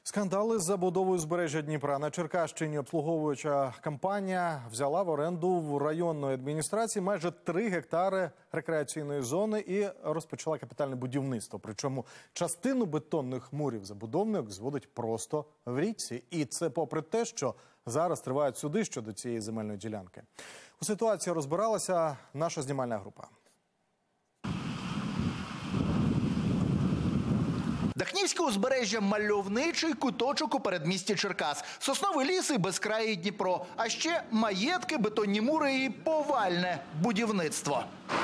Скандали з забудовою узбережжя Дніпра. На Черкащині обслуговуюча компанія взяла в оренду в районної адміністрації майже 3 гектари рекреаційної зони і розпочала капітальне будівництво. Причому частину бетонних мурів забудовник зводить просто в річці. І це попри те, що зараз тривають суди щодо цієї земельної ділянки. У ситуації розбиралася наша знімальна група. Дахнівське узбережжя – мальовничий куточок у передмісті Черкас. Сосновий ліс і безкраїй Дніпро. А ще маєтки, бетонні мури і повальне будівництво.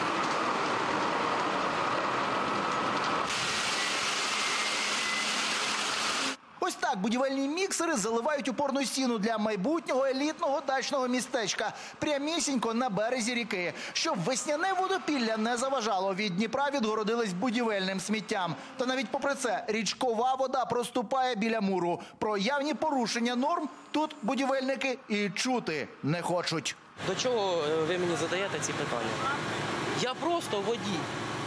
Ось так будівельні міксери заливають опорну стіну для майбутнього елітного дачного містечка прямісінько на березі ріки. Щоб весняне водопілля не заважало, від Дніпра відгородились будівельним сміттям. Та навіть попри це річкова вода проступає біля муру. Про явні порушення норм тут будівельники і чути не хочуть. До чого ви мені задаєте ці питання? Я просто водій.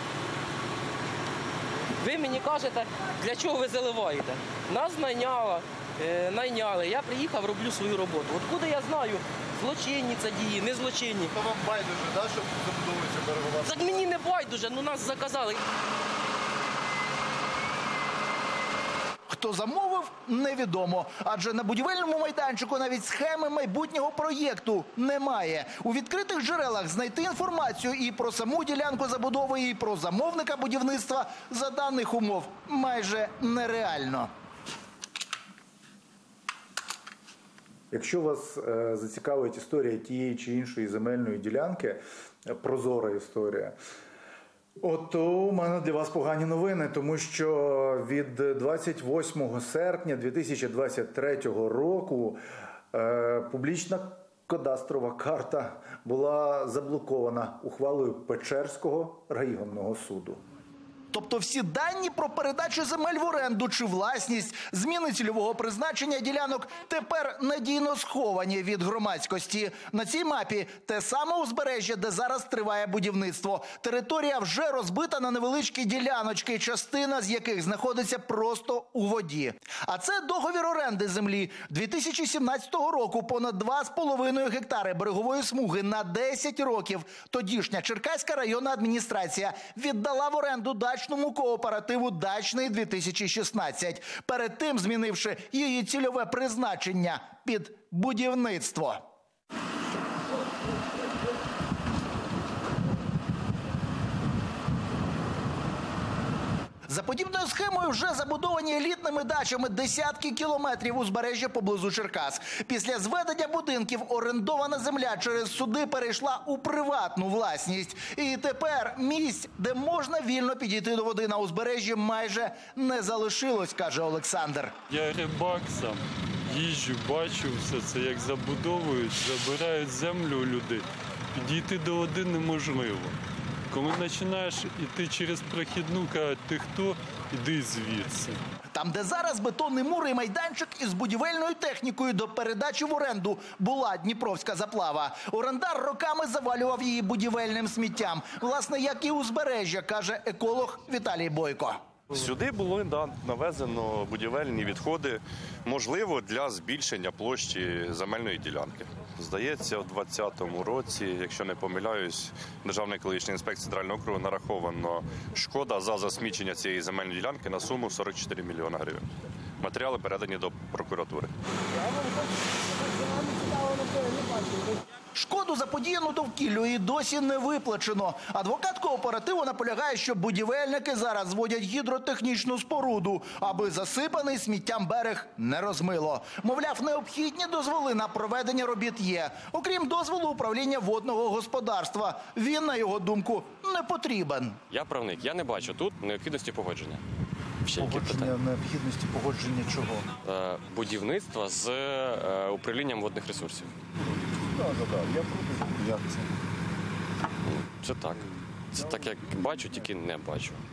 Ви мені кажете, для чого ви заливаєте? Нас найняли. Я приїхав, роблю свою роботу. Откуда я знаю, злочинні це дії, не злочинні. То вам байдуже, да, щоб забудовується берегова? Так мені не байдуже, нас заказали. Хто замовив – невідомо. Адже на будівельному майданчику навіть схеми майбутнього проєкту немає. У відкритих джерелах знайти інформацію і про саму ділянку забудови, і про замовника будівництва за даних умов майже нереально. Якщо вас зацікавить історія тієї чи іншої земельної ділянки, прозора історія, от у мене для вас погані новини, тому що від 28 серпня 2023 року публічна кадастрова карта була заблокована ухвалою Печерського районного суду. Тобто всі дані про передачу земель в оренду чи власність, зміни цільового призначення ділянок тепер надійно сховані від громадськості. На цій мапі те саме узбережжя, де зараз триває будівництво. Територія вже розбита на невеличкі діляночки, частина з яких знаходиться просто у воді. А це договір оренди землі 2017 року. Понад 2,5 гектари берегової смуги на 10 років. Тодішня Черкаська районна адміністрація віддала в оренду дачному кооперативу «Дачний 2016», перед тим змінивши її цільове призначення під будівництво. За подібною схемою вже забудовані елітними дачами десятки кілометрів узбережжя поблизу Черкас. Після зведення будинків орендована земля через суди перейшла у приватну власність. І тепер місць, де можна вільно підійти до води на узбережжі, майже не залишилось, каже Олександр. Я рибак сам, їжджу, бачу все це, як забудовують, забирають землю у людей. Підійти до води неможливо. Коли починаєш йти через прохідну, кажуть, ти хто, іди звідси. Там, де зараз бетонний мур і майданчик із будівельною технікою до передачі в оренду була Дніпровська заплава. Орендар роками завалював її будівельним сміттям. Власне, як і узбережжя, каже еколог Віталій Бойко. Сюди було навезено будівельні відходи, можливо, для збільшення площі земельної ділянки. Здається, у 2020 році, якщо не помиляюсь, Державна екологічна інспекція Центрального округу нараховано шкода за засмічення цієї земельної ділянки на суму 44 мільйона гривень. Матеріали передані до прокуратури. Шкоду заподіяну довкіллю і досі не виплачено. Адвокат кооперативу наполягає, що будівельники зараз зводять гідротехнічну споруду, аби засипаний сміттям берег не розмило. Мовляв, необхідні дозволи на проведення робіт є. Окрім дозволу управління водного господарства. Він, на його думку, не потрібен. Я правник, я не бачу тут необхідності погодження. Погодження, необхідності погодження чого? Будівництва з управлінням водних ресурсів. Так, я проти. Як це? Це так. Це так, як бачу, тільки не бачу.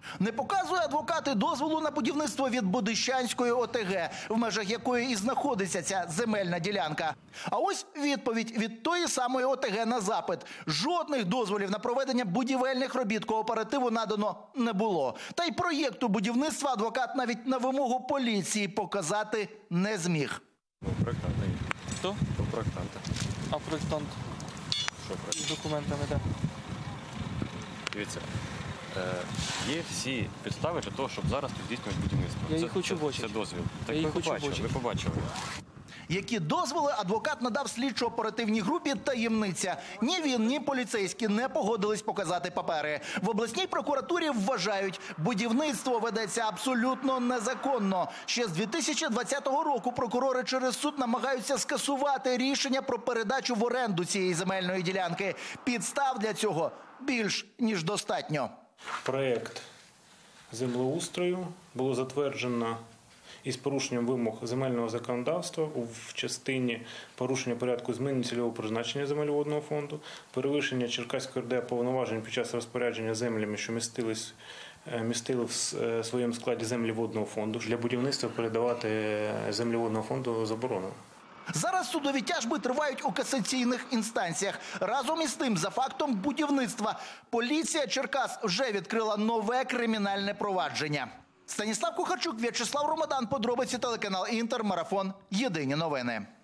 Не показує адвокати дозволу на будівництво від Будищанської ОТГ, в межах якої і знаходиться ця земельна ділянка. А ось відповідь від тої самої ОТГ на запит. Жодних дозволів на проведення будівельних робіт кооперативу надано не було. Та й проєкту будівництва адвокат навіть на вимогу поліції показати не зміг. Проєктанта є. Хто? Проєктанта. А проєктант Що проєктант? з документами де? Дивіться, є всі підстави для того, щоб зараз тут здійснювати будівництво. Я їх хочу бачити. Це дозвіл. Я Так їх ви хочу побачили, бачити. ви побачили. Які дозволи адвокат надав слідчо-оперативній групі таємниця. Ні він, ні поліцейські не погодились показати папери. В обласній прокуратурі вважають, будівництво ведеться абсолютно незаконно. Ще з 2020 року прокурори через суд намагаються скасувати рішення про передачу в оренду цієї земельної ділянки. Підстав для цього більш ніж достатньо. Проект землеустрою було затверджено із порушенням вимог земельного законодавства в частині порушення порядку зміни цільового призначення земель водного фонду, перевищення Черкаської РДА повноважень під час розпорядження землями, що містили в своєму складі землі водного фонду. Для будівництва передавати землі водного фонду заборонено. Зараз судові тяжби тривають у касаційних інстанціях. Разом із тим, за фактом будівництва, поліція Черкас вже відкрила нове кримінальне провадження. Станіслав Кухарчук, В'ячеслав Ромадан, подробиці телеканал Інтер, марафон. Єдині новини.